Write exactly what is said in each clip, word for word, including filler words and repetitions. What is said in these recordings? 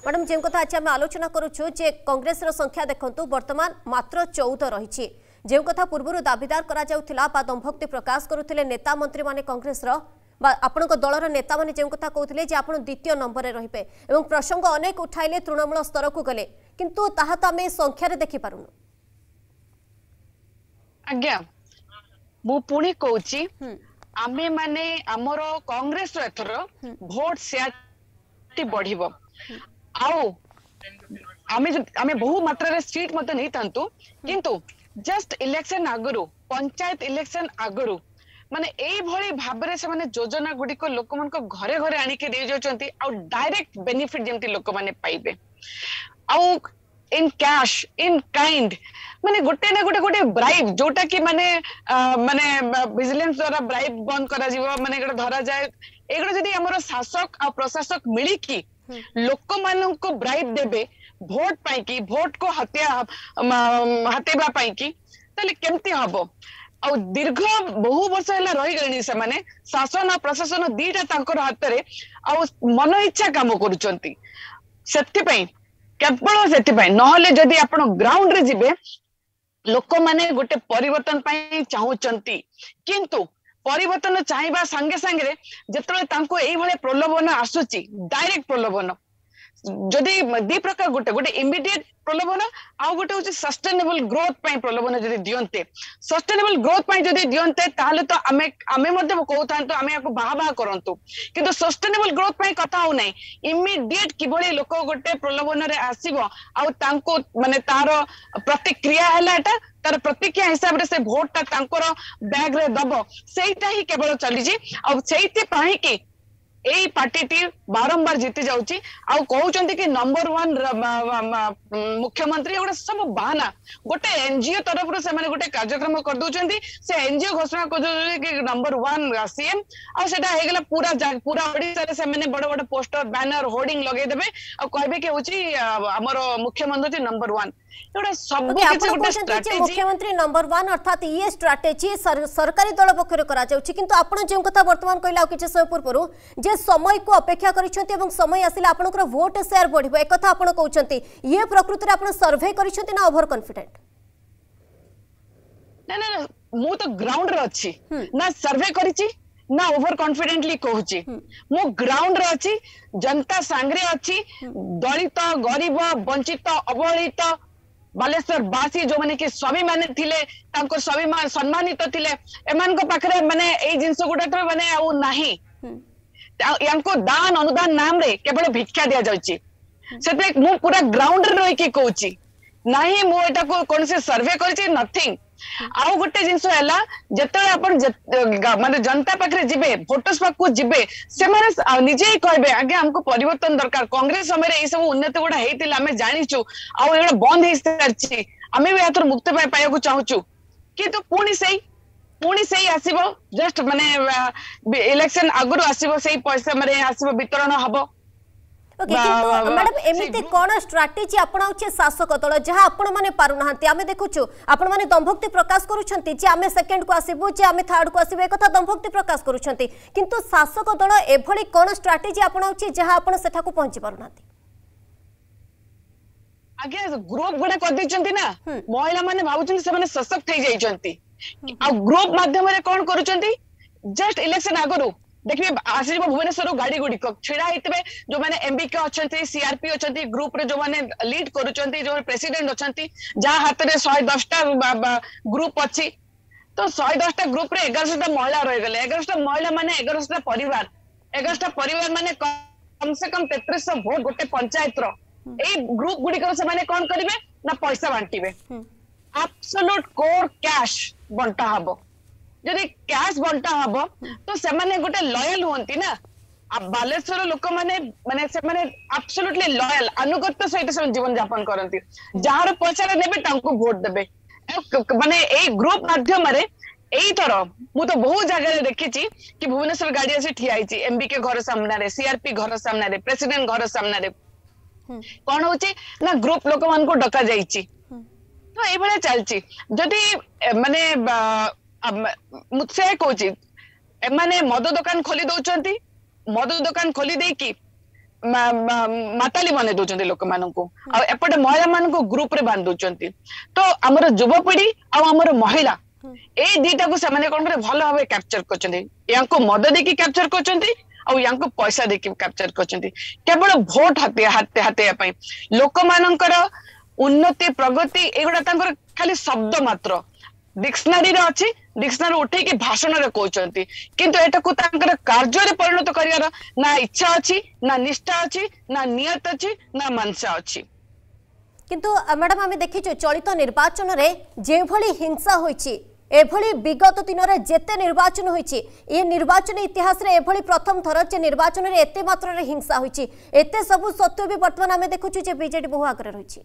Madam जो कथा आज आम आलोचना करुचु जे कांग्रेस संख्या देखु वर्तमान मात्र चौदह रही जो कथा पूर्व दाबीदार करा दंभक्ति प्रकाश करुले नेता मंत्री माने कांग्रेस आपण दलर नेता मैंने जो कथा कहते आप द्वितीय नंबर में रे और प्रसंग अनेक उठाइले तृणमूल स्तर को गले किंतु ताहा तो आम संख्यार देखिपारूनु। आज्ञा मु पुणी कहूची आमे माने हमरो कांग्रेस रो एथर वोट शेयर बढ़िबो आउ आमे आमे बहु मात्रा रे सीट मत नहीं थांतु किंतु जस्ट इलेक्शन आगरु पंचायत इलेक्शन आगरु माने एई भली भाबरे से माने योजना गुडी को लोक मन को घरे घरे आनी के दे जोचंती आ डायरेक्ट बेनिफिट जेमती लोक माने पाइबे आउ इन कैश इन काइंड माने गोटे ना गोटे गोटे ब्राइब जोटा कि माने माने विजिलेंस द्वारा ब्राइब बंद करा जीवो माने एगड धरा जाए एगड जदी हमरो शासक आ प्रशासक मिली की लोक मानन को ब्राइब देबे वोट पाई की वोट को हत्या हतेबा पाई की तले केमती हबो आ दीर्घ बहु वर्ष है रही गले से माने शासन और प्रशासन दीटा तांकर हाथ रे आ मन इच्छा काम करूचंती सेति केवल से नहले जदि आपण ग्राउंड रे जिबे लोक माने गोटे परिवर्तन पाई चाहूचंती किंतु परिवर्तन चाहिबा संगे संगे जेतले तांको एई भले प्रलोभन आसुची डायरेक्ट प्रलोभन जदि दी प्रकार गोटे गोटे इमिडिएट प्रलोभन आउ गोटे होची सस्टेनेबल ग्रोथ पाई प्रलोभन जदि दियंते सस्टेनेबल ग्रोथ पाई जदि दियंते ताले तो आमे आमे मध्ये कहतांतो आमे याको बाहा बाहा करंतु किंतु सस्टेनेबल ग्रोथ पाई कथा हो नै इमिडिएट किबळे लोक गोटे प्रलोभन रे आसीबो आउ तांको माने तार प्रतिक्रिया हैला एटा तार प्रतिक्रिया हिसाब रे से वोट ता तांकर बैग रे दबो सेटा ही केवल चली जी आ सेइते पाई की एई पार्टी टी बारंबार जीती जाउची आ कहउचंती कि नंबर वन मुख्यमंत्री गोटे सब बहाना गोटे एनजीओ तरफ से माने गोटे कार्यक्रम कर दउचंती से एनजीओ घोषणा कर दउचंती कि नंबर वन सीएम आ सेटा हे गेला पूरा पूरा ओडिसा रे से माने बड़ बड़ पोस्टर बैनर होर्डिंग लगे देबे आ कहबे कि होची हमर मुख्यमंत्री नंबर वन एटा सब किछि गोटे स्ट्रेटजी मुख्यमंत्री नंबर वन अर्थात ये स्ट्रेटजी सरकारी दल पक्षर करा जाउची किंतु आपण जे कथा वर्तमान कहला किछि समय पूर्व जे समय को अपेक्षा करिसंती एवं समय आसिला आपनकर वोट शेयर बढ़िबो एक कथा आपण कहउचंती ये प्रकृति रे आपण सर्वे करिसंती ना ओवर कॉन्फिडेंट ना ना मु तो ग्राउंड रे अछि ना सर्वे करिछि ना ओवर कॉन्फिडेंटली कहूची मु ग्राउंड रे अछि जनता सांगरे अछि दलित गरीब वंचित अवहेलित बालेश्वर बासी जो माने कि स्वाभिमान थिले तांको स्वाभिमान सम्मानित थिले एमान को पाखरे माने एई जिंस गुडा तो माने आ नाही यांको दान अनुदान नाम रे केवल भिक्षा दिया जाउची सेते मु पूरा ग्राउंड रे रही के कहूची नाही मु एटा को कोन से सर्वे करची नथिंग आउ गोटे जिंस हैला जेतले आपण माने जनता पाखरे जिबे वोटर्स पाखु जिबे से माने निजे ही कहबे आगे हमको परिवर्तन दरकार कांग्रेस समय ए सब उन्नति गुडा हेतिला हमें जानिचु आउ एडा बंद हे सरची हमें भी यातर मुक्त पाई पाया को चाहूचु किंतु पुणी सही पुणी सही आसीबो जस्ट माने इलेक्शन आगुर आसीबो सही पैसा माने आसीबो वितरण हबो ओके किंतु मैडम एमिते कोन स्ट्रेटजी अपनाउछे शासक दल जहा आपण माने पारु नहंती आमे देखुछु आपण माने दंभक्ति प्रकाश करूछंती जे आमे सेकंड को आसीबो जे आमे थर्ड को आसीबो एकथा दंभक्ति प्रकाश करूछंती किंतु शासक दल एभली कोन स्ट्रेटजी अपनाउछे जहा आपण सेठा को पहुंची पारु नहंती आगे ग्रुप गुडा कर दिचंती ना महिला माने भाबुचंती से माने सशक्त हे जाइचंती आ ग्रुप माध्यम रे कोन करूचंती जस्ट इलेक्शन आगरु देखिए आसीबो भुवनेश्वर गाड़ी गुडी छिड़ा हितबे जो माने एमबी के अछंती सीआरपी अछंती ग्रुप रे जो माने लीड करूचंती जो प्रेसिडेंट अछंती जा हाथ रे एक सौ दस टा ग्रुप अछि तो एक सौ दस टा ग्रुप रे ग्यारह सौ टा महिला रह गेले ग्यारह सौ टा महिला माने ग्यारह सौ टा परिवार ग्यारह सौ टा परिवार माने कम से कम तैंतीस सौ वोट गोटे पंचायत रो ए ग्रुप गुडी कर से माने कोन करिवे ना पैसा बांटीबे एब्सोल्यूट कोर कैश बंटा हबो जदि कैश बंटा हबो तो से माने गोटे लॉयल होंती ना अब बालेश्वर लोक माने माने से माने एब्सोल्युटली लॉयल अनुगत्य सहित से जीवन यापन करंती जहार पैसा रे नेबे तांको वोट देबे माने ए ग्रुप माध्यम रे एई थर मु तो बहुत जगह रे देखिची कि भुवनेश्वर गाड़ी आसी ठिया आइची एमबी के घर सामने रे सीआरपी घर सामने रे प्रेसिडेंट घर सामने रे कोन होची ना ग्रुप लोक मान को डका जाईची तो ए भले चलची जदि माने मुझसे कहूँ माने मद दुकान खोली दौरान मद दुकान खोली दे कि माताली बने दौरान लोक मानू एपटे महिला मान ग्रुप रे बांध दौरान तो आमर युवपीढ़ी आमर महिला ए दीटा को से कौन कर भल भाव कैप्चर कर मद देकी कैप्चर कर पैसा देकी कैप्चर कर केवल भोट हाथ हाथ हाथ लोक मानकर उन्नति प्रगति एगुड़ा खाली शब्द मात्र डिक्शनरी अच्छी डिक्शनरी उठे कि भाषण रे कहते किंतु एटा को तांकर कार्य रे परिणत करियार ना इच्छा अच्छी ना निष्ठा अच्छी ना नियत अच्छी ना मनसा अच्छी किंतु मैडम आम देखीचु चलित निर्वाचन रे जे भली हिंसा होईची एभली विगत दिन में जेते निर्वाचन होईची ए निर्वाचन इतिहास रे एभली प्रथम थर जे निर्वाचन रे एते मात्रा रे हिंसा होईची एते सब सत्य भी वर्तमान आम देखुचु जे बीजेडी बहु आगे रही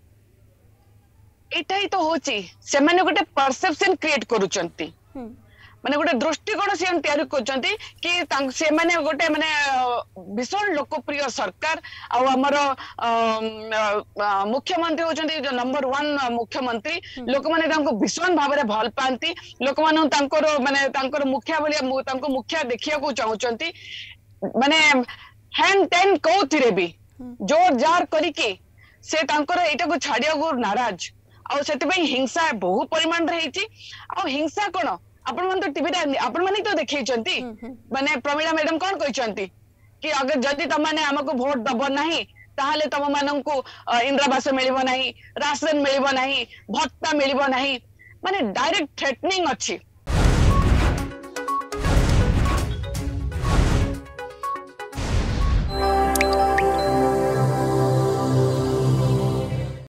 एटा ही तो होची से माने गोटे परसेप्शन क्रिएट करूचंती माने गोटे दृष्टिकोण से तैयार करचंती कि तांग से माने गोटे माने भीषण लोकप्रिय सरकार आ हमर मुख्यमंत्री होचंती जो नंबर वन मुख्यमंत्री लोक माने तांको भीषण भाव रे भल पांती लोक माने तांकर माने तांकर मुखिया बलिया तांको मुखिया देखिया को चाहउचंती माने हैंड टेन कोथिरे भी जोर जार करी के से तांकर एटा को छाडिया को नाराज और से हिंसा बहु परिमाण रही हिंसा कौन आपण मन तो टीवी आपण माने तो देखैचंती माने प्रमीला मैडम कौन कहचंती कि अगर जदि तुम माने हमको वोट दब नहीं ताहले तुम माननकु इंदिरावास मिलिबो नहीं राशन मिलिबो नहीं भत्ता मिलिबो नहीं माने डायरेक्ट थ्रेटनिंग अच्छी